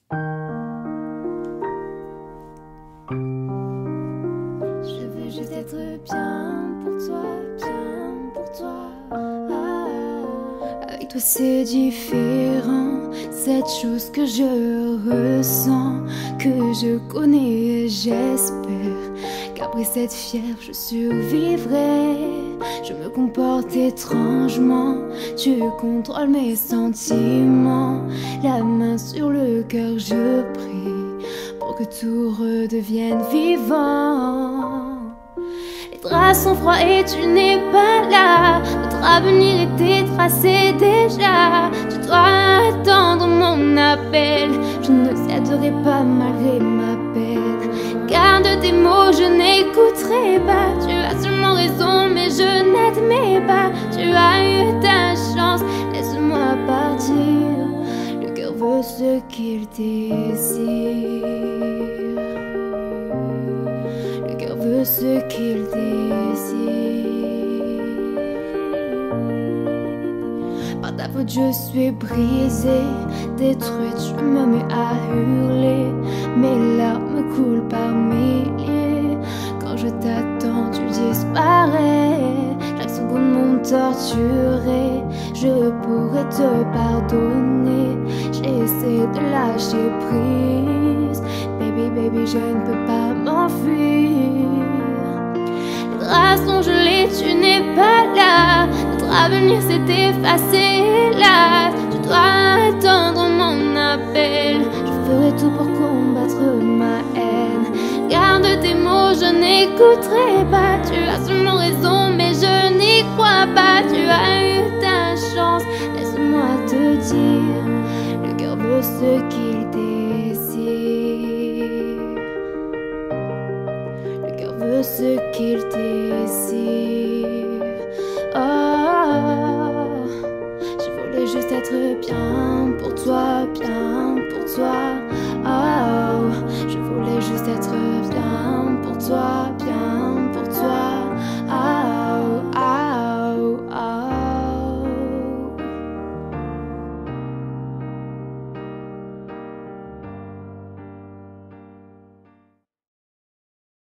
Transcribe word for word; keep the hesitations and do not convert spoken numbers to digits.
Je veux juste être bien pour toi, bien pour toi. Ah, avec toi c'est différent, cette chose que je ressens, que je connais, j'espère qu'après cette fièvre je survivrai. Je me comporte étrangement, tu contrôles mes sentiments. La main sur le cœur, je prie pour que tout redevienne vivant. Les draps sont froids et tu n'es pas là. Notre avenir était tracé déjà. Tu dois attendre mon appel. Je ne céderai pas malgré ma peine. Garde tes mots, je n'écouterai pas. Tu as sûrement raison, mais je n'admets pas. Tu as eu ta chance, laisse-moi partir. Le cœur veut ce qu'il désire. Le cœur veut ce qu'il désire. Par ta faute je suis brisée, détruite, je me mets à hurler. Mes larmes coulent par milliers. Quand je t'attends tu disparais. Chaque seconde m'ont torturé. Je pourrais te pardonner. J'essaie de lâcher prise. Baby, baby, je ne peux pas m'enfuir. Les draps sont gelés, tu n'es pas là. Notre avenir s'est effacé, hélas. Tu dois attendre mon appel. Je ferai tout pour combattre ma haine. Garde tes mots, je n'écouterai pas. Tu as sûrement raison, mais je n'y crois pas. Tu as eu ta chance, laisse-moi te dire. Le cœur veut ce qu'il désire. Le cœur veut ce qu'il désire. Oh, je voulais juste être bien pour toi, bien